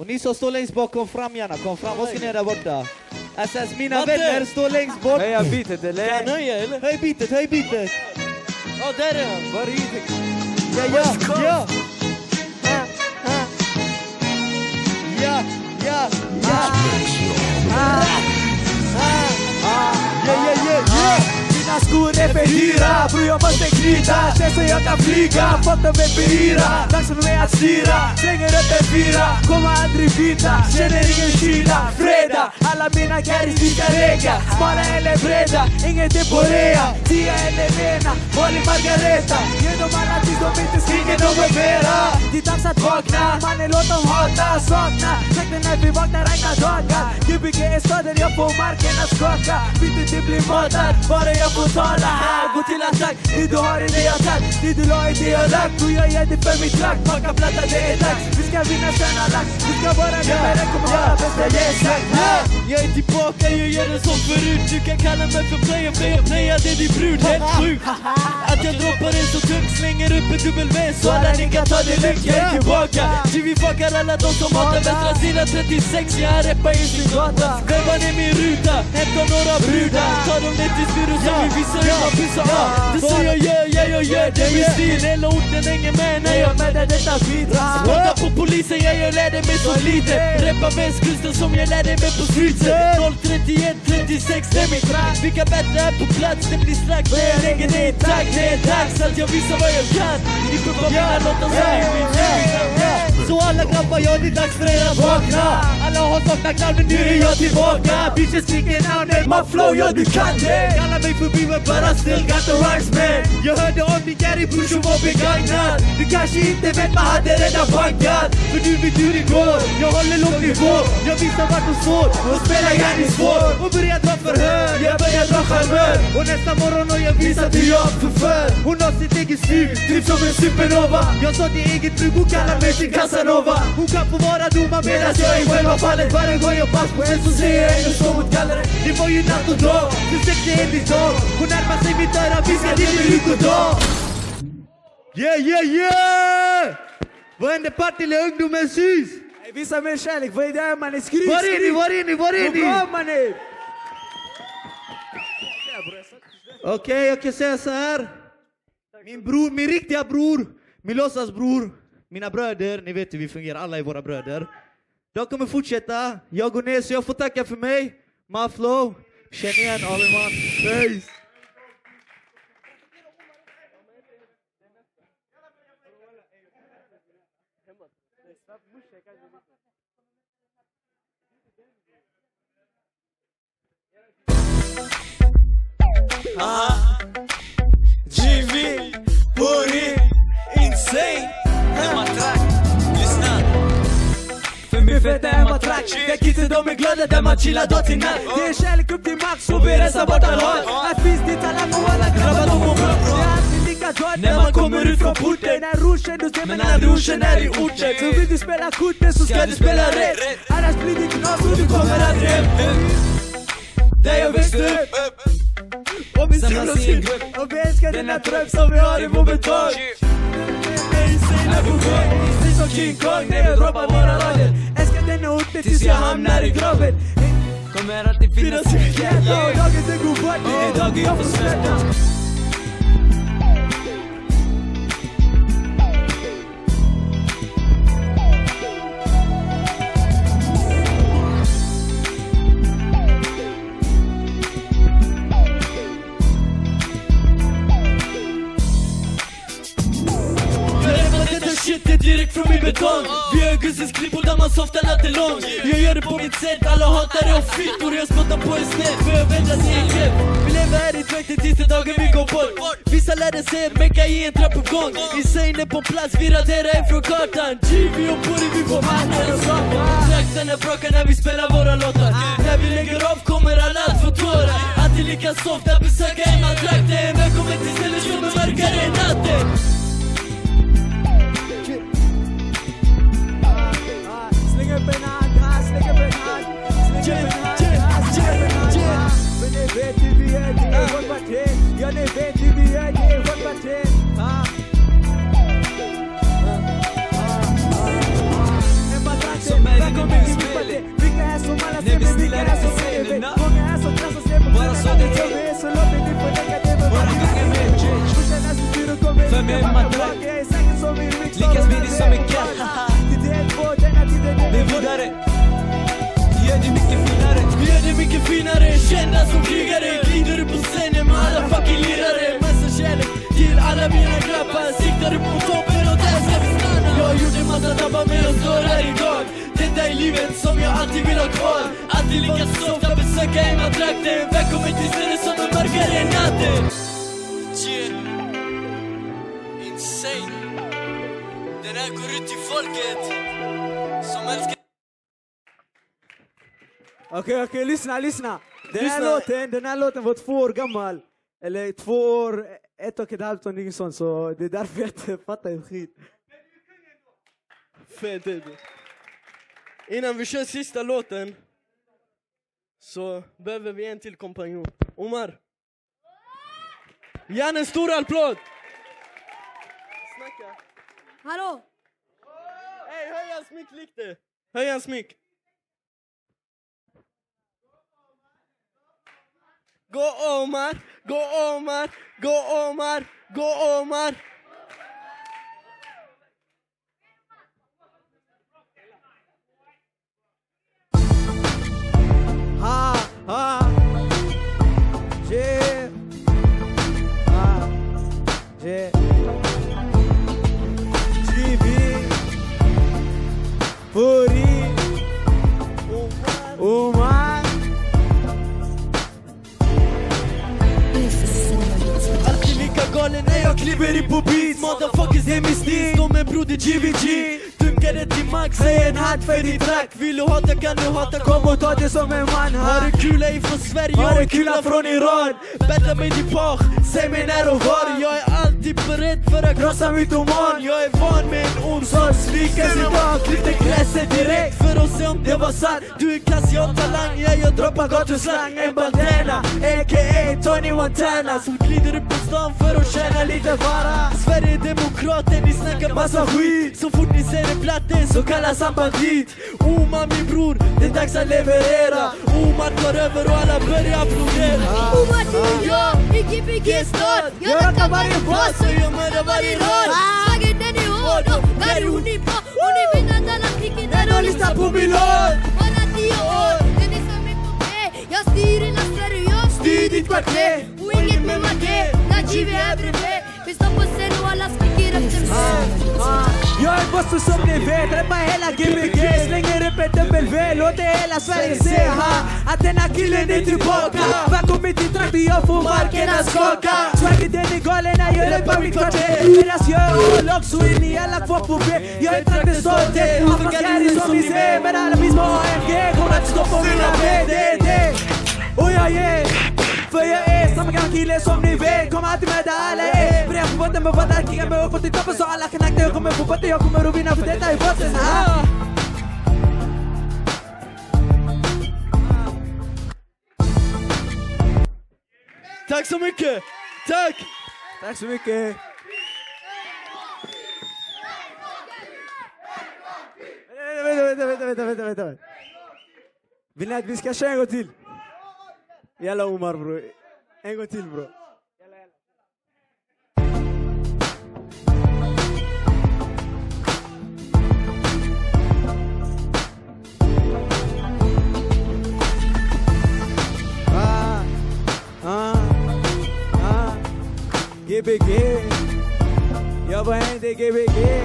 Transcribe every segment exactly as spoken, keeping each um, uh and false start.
Och ni som står längst bak, kom fram gärna, kom fram. Vad ska ni där borta? S S, mina vänner står längst bort. Höja bitet eller? Kan höja eller? Höj bitet, höj bitet. Ja, oh, där är han. Var är det? Ja, ja, ja. Ja, ja, ja. Ja, ja, ja, ja. Mina skor är för dyra, bror jag måste knyta. Känns så jag kan flyga, fått dem är för dyra. Dags för mig att styra, slänger upp en fyra. Kommer aldrig byta, känner ingen kyla. Fredag, alla mina carries vi ska rega. Smala eller breda, inget är på rea. Tia eller Lena, Molly Margareta. Ge dem alla tills de inte skriker något mera. Det är dags att vakna, mannen låt dem hata, sakna. Check den när vi vaknar regna dagar. Gbg är staden, jag får marken att skaka. Bytet det blir matad, bara jag får tala här. Gå till attack, det du har är det jag tack. Det du la är det jag lagt, och jag ger det för mitt track. Packa platta, det är dags, vi ska vinna tjäna lax. Vi ska vara det med det, kommer hålla bästa, yes, yeah. Jag är tillbaka, jag gör det som förut. Du kan kalla mig för player, för jag playar det din brud. Helt sjukt att jag droppar det så tungt. Slänger upp en dubbel V, så alla ni kan ta det lugnt. Jag är tillbaka, så vi fuckar alla de som hatar västra sidan trettiosex. Jag reppar i sin gata, vevar ner min ruta. Hämtar några brudar, tar dem ner till studion så vi visar hur man pissar av. Det så jag gör, jag gör, gör det min stil. Hela orten hänger med när jag med där detta beat. Spottar på polisen, jag gör lärde mig så lite. Reppar västkusten som jag lärde mig på streetsen. noll trettioett trettiosex, det är min track. Vilka bättre är på plats, det blir strax. Men jag lägger det i takt, det är dags att jag visar vad jag kan. Ni pumpar mina låtar så ni vill. Så alla grabbar, ja det är dags för er att vakna. Alla har saknat knall, men nu är jag tillbaka. Bitches skriker namnet, my flow, ja du kan det. Kalla mig förbi men bara still got the rhymes man. Jag hörde om din Gary Bush och var begagnad. Du kanske inte vet, man hade redan bankat. För du vet hur det går, jag håller låg nivå. Jag visar vart du står och spelar gärna svår. Och börjar dra förhör, jag börjar dra charmör. Och nästa morgon och jag visar hur jag förför. Hon har sitt eget stil, typ som en supernova. Jag sa till eget bruk, hon kallar mig sin Casanova. Hon kan få vara domar medan jag är själva fallet. Varje gång jag pass på en så ser jag en och så mot kallare. Det var ju natt och dag, du säckte en vid dag. Hon närmar sig mitt öra, viskar det med ut och dag. Yeah, yeah, yeah! Vad händer Partille, ungdomen sys? Visa mig kärlek, vad är det här mannen? Skrik, var är ni, var är ni, var är ni? Vad bra mannen! Okej, okay, jag kan säga så här. Min bror, min riktiga bror, min låtsasbror, mina bröder, ni vet hur vi fungerar, alla är våra bröder. De kommer fortsätta, jag går ner så jag får tacka för mig. Maflow, känn igen all in one, peace. Aha. G V, Bori, Insane. Hemmatrack, lyssna. För min feta hemmatrack, där kidsen de är glada där man chillar dag till natt. Det är kärlek upp till max och vi rensar bort all hat. Här finns det talang och alla grabbar de mår bra. Det är alltid likadant när man kommer ut från porten. När rosen du ser men när rosen är i orten. Så vill du spela korten så ska du spela rätt. Annars blir det knas och du kommer aldrig hem. Där jag växte upp och vi samlas i en grupp. Och vi älskar denna dröm som vi har i vår betag. Det är insane på gång. Vi som King Kong när jag droppar våra rader. Älskar denna orten tills jag hamnar i graven. Kommer alltid finnas i mitt hjärta. Och dagen det går bort, det är dagen jag får släta. Shit är direkt från min betong. Vi har Gusses klipp och där man softar natten lång. Jag gör det på mitt sätt, alla hatar det och fittor. Jag spottar på en snett för jag vet att det är grepp. Vi lever här i tvätten tills den dagen vi går bort. Vissa lärde sig att mecka i en trappuppgång. Insane på plats, vi raderar ifrån kartan. G V och Bori, vi får vattnet och skapa. Trakterna brakar när vi spelar våra låtar. När vi lägger av kommer alla att få tårar. Alltid lika soft att besöka en man trakten. Välkommen till stället som är mörkare än natten. Släng upp en hand, släng upp en hand. Släng upp en hand, släng upp en hand. Men ni vet hur vi är, det är vårt parti. Ja, ni vet hur vi är, det är vårt parti. Hemmatrakten, välkommen livet som jag alltid vill ha kvar. Alltid lika soft att besöka hemmatrakten. Välkommen till stället som är mörkare än natten. Yeah. Insane. Den här går ut till folket som älskar. Okej, okay, okej, okay, lyssna, lyssna. Den här, lyssna. låten, den här låten var två år gammal. Eller två år, ett och ett halvt och något sånt. Så det är därför jag inte fattar en skit. Fett är det. Innan vi kör sista låten så behöver vi en till kompanjon. Omar. Gärna en stor applåd. Snacka. Hallå? Hej, höj hans mick lite. Höj hans mick. Gå Omar, gå Omar, gå Omar, gå Omar. Ha, ha. Yeah. Ha. Yeah. G B. Puri. Omar. Alltid lika galen när jag kliver in på beat. Motherfuckers är min stil. De är broder G V G. Dunkar det till max. Säg en hand för din track. Vill du hata kan du hata. Kom och ta det som en man. Har du kula ifrån Sverige Har och du en kula kula från Iran. Bättra mig till page. Säg mig när och var. Jag är alltid beredd för att krossa mytoman. Jag är van med en ord som svikas idag. Klippte gräset direkt för att se om det var sant. Du är kass, jag har talang. Ja, jag droppar gatuslang. En bandana, a k a. Tony Montana. Som glider upp på stan för att tjäna lite fara. Sverige är demokraten, ni snackar massa skit. Så fort ni ser en platten så kallas han bandit. Omar min bror, det är dags att leverera. Omar tar över och alla börjar applådera. Omar du och jag, i G B G-stad. Jag rackar varje boss och jag mördar varje rad. Slagen den är hård och där är hon i bra. Och ni vet att alla klickar där och lyssnar på min låt. Bara tio år, den är som är på mig. Jag styr hela Sverige, jag styr ditt kvarter. Och inget med maté, när G V är bredvid. Vi står på scen och alla skriker efter mig. Jag är bossen som ni vet, rappar hela G B G. Slänger upp ett W, låter hela Sverige se ha att den här killen är tillbaka. Välkommen till trakten, jag får marken att skaka. Swagget den är galen när jag rappar mitt kvarter. Medan jag är A-lag så är ni alla kvar på B. Jag är traktens stolthet, afrikaner som ni ser. Men alla finns på A M G, kommer att stå på mina B D D. Och jag ger, för jag är samma gamla kille som ni vet. Kommer alltid med där alla är. För jag får botten med vatten, kicka mig uppåt till toppen. Så alla kan akta, jag kommer få botten, jag kommer att vinna för detta är botten. ah. Tack så mycket, tack. Tack så mycket. Vänta, vänta, vänta, vänta, vänta, vänta, vänta. Vill ni att vi ska köra en gång till? Jalla Omar bro, en gång till bro. Ah, ah, ah, G B G. Jag var en det G B G.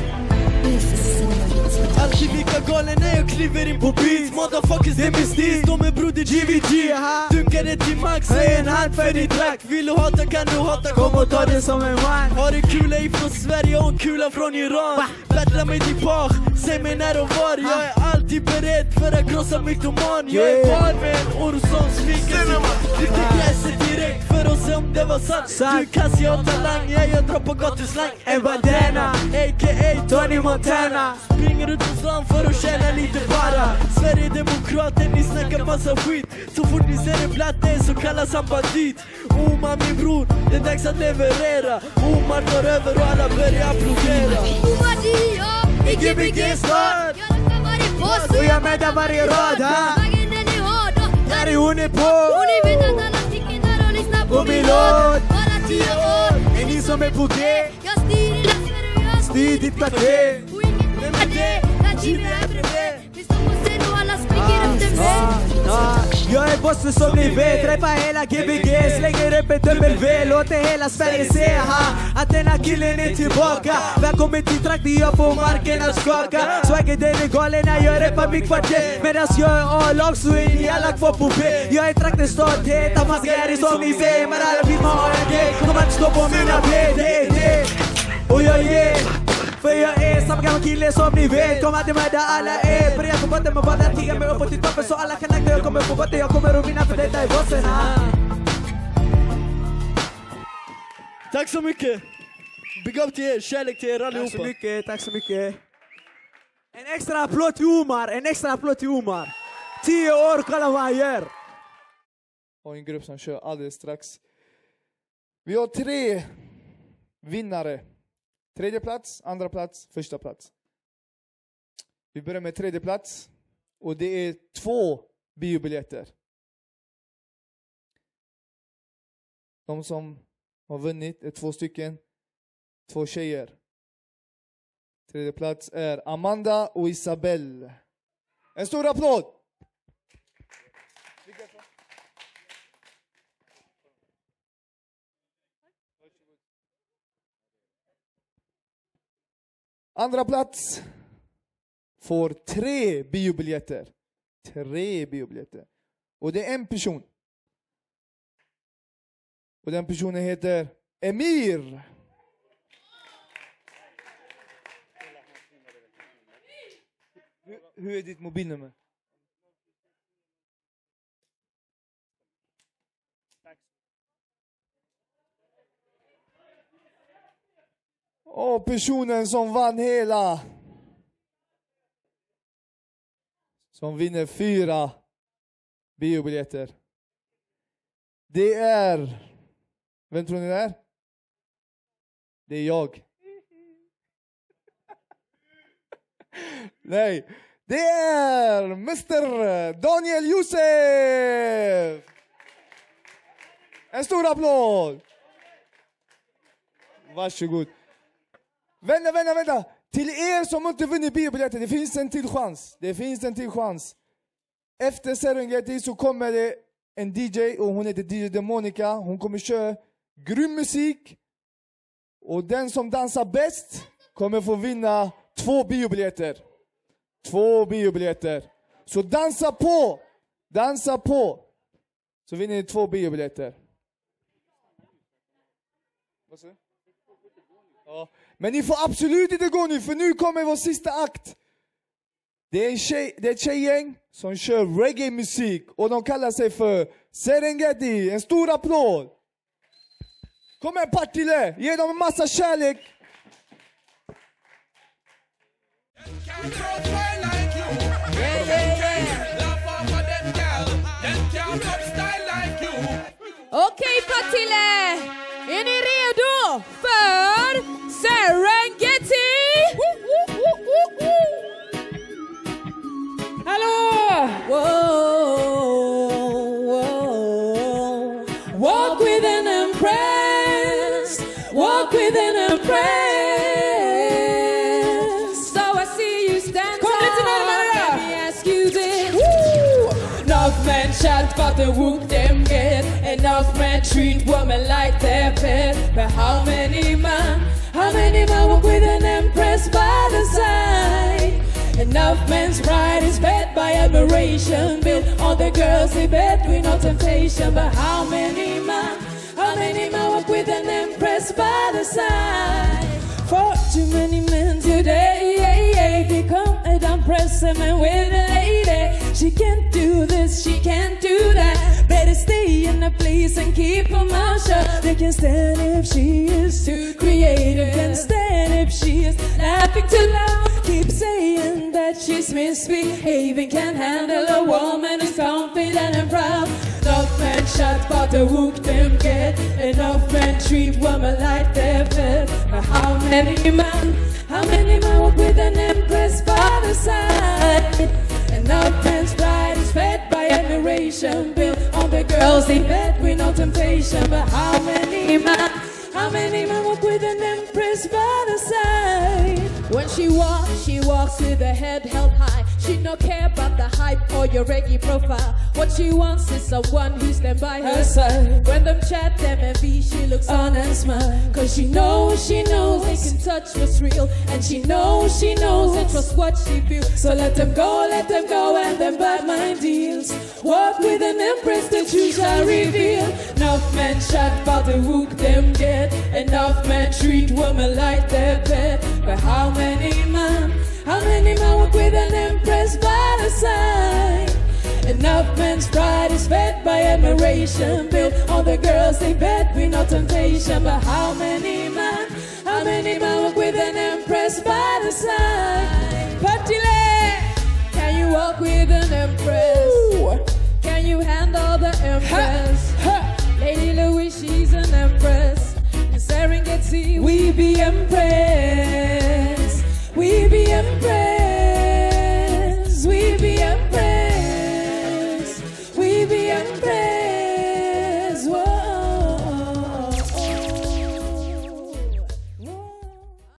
Alltid lika galen när jag kliver in på beat. Motherfuckers, det är min stil. De är broder G V G. Dunkar det till max. Höj en hand för din track. Vill du hata kan du hata. Kom och ta det som en man. Har en kula ifrån Sverige och en kula från Iran. Battla mig till page. Säg mig när och var. Jag är alltid beredd för att krossa mytoman. Jag är van med en ord som sviker. Klippte gräset direkt för att se om det var sant. Du kass, jag har talang. Ja, jag droppar gatuslang. En bandana, a k a. Tony Montana. Springer ut på stan för att tjäna lite bara. Sverige demokraten, ni snackar massa skit. Så fort ni ser en platten så kallas han bandit. Omar min bror, det är dags att leverera. Omar tar över och alla börjar applådera. Omar du och jag, i G B G-stad. Jag rackar varje boss och jag mördar varje rad. Slagen den är hård och där är hon är på. Och ni vet att alla sticker där och lyssnar på min låt. Bara tio år, är ni som är på G. jag styr hela Sverige och jag Styr ditt kvarter. och inget med det, när G V är bredvid. Vi står på scen och alla springer efter mig. Jag är bossen som ni vet, träffar hela G B G, slänger upp ett W, låter hela Sverige se ha, att denna killen är tillbaka. Välkommen till trakten, jag får marken att skaka. Swagger den är galen när jag rappar mitt kvarter, medan jag är A-lag så är ni alla kvar på B. Jag är traktens stolthet, att man ska är det som ni ser, men alla vill man ha en grej, kommer inte stå på mina ben. Och jag ger, för jag är samma gammal kille som ni vet, kommer alltid med där alla är. Börjar på botten med bara tiga mig uppåt till toppen, så alla kan akta, jag kommer på botten, jag kommer att vinna för detta är bossen. Tack så mycket. Big up till er, kärlek till er allihopa. Tack så mycket, tack så mycket. En extra applåd till Omar, en extra applåd till Omar. Tio år, kolla vad han gör. Och en grupp som kör alldeles strax. Vi har tre vinnare. Tredje plats, andra plats, första plats. Vi börjar med tredje plats. Och det är två biobiljetter. De som har vunnit är två stycken. Två tjejer. Tredje plats är Amanda och Isabelle. En stor applåd! Andra plats får tre biobiljetter. Tre biobiljetter. Och det är en person. Och den personen heter Emir. Hur, hur är ditt mobilnummer? Och personen som vann hela, som vinner fyra biobiljetter, det är, vem tror ni det är? Det är jag. Nej, det är mister Daniel Josef. En stor applåd. Varsågod. Vänta, vänta, vänta. Till er som inte vunnit biobiljetter, det finns en till chans. Det finns en till chans. Efter Serengeti så kommer det en D J och hon heter D J Demonica. Hon kommer köra grym musik. Och den som dansar bäst kommer få vinna två biobiljetter. Två biobiljetter. Så dansa på. Dansa på. Så vinner ni två biobiljetter. Vad säger du? Ja. Men ni får absolut inte gå nu, för nu kommer vår sista akt. Det är, en tjej, det är ett tjejgäng som kör reggae-musik. Och de kallar sig för Serengeti. En stor applåd. Kom här Partille, ge dem en massa kärlek. Okej Partille, är ni redo för Serengeti? Hallå! Whoa, whoa. Walk with an empress, walk with an empress. So I see you stand tall. Let me ask you this. Woo! Enough men shout but the whoop them get. Enough men treat women like their pet. But how many men, how many men walk with an empress by the side? Enough men's pride is fed by admiration, built on the girls they bet with no temptation. But how many men, how many men walk with an empress by the side? For too many men today, they come and impress them and with a lady. She can't do this, she can't do that. Better stay in a place and keep her mouth shut. They can stand if she is too creative, can stand if she is laughing too loud. Keep saying that she's misbehaving, can't handle a woman who's confident and proud. Enough men shut but the hook them get. Enough men treat women like they're fed. But how many men, how many men walk with an empress by the side? Enough men's pride is fed by admiration, built on the girls they bet with no temptation. But how many men, how many men walk with an empress by the side? When she walks, she walks with her head held high. She no care about the hype or your reggae profile. What she wants is someone who stand by her side. When them chat, them and V, she looks on and smile. Cause she knows, she knows they can touch what's real. And she knows, she knows they trust what she feels. So let them go, let them go and them bad mind deals. Walk with an empress, the truth shall reveal. Enough men chat about the hook them get. Enough men treat women like their pet. But how many man, how many men walk with an empress by the side? Enough men's pride is fed by admiration. Built all the girls they bet with no temptation. But how many men, how many men walk with an empress by the side? Patile, can you walk with an empress? Ooh. Can you handle the empress? Ha, ha. Lady Louise, she's an empress. In Serengeti, we be empress.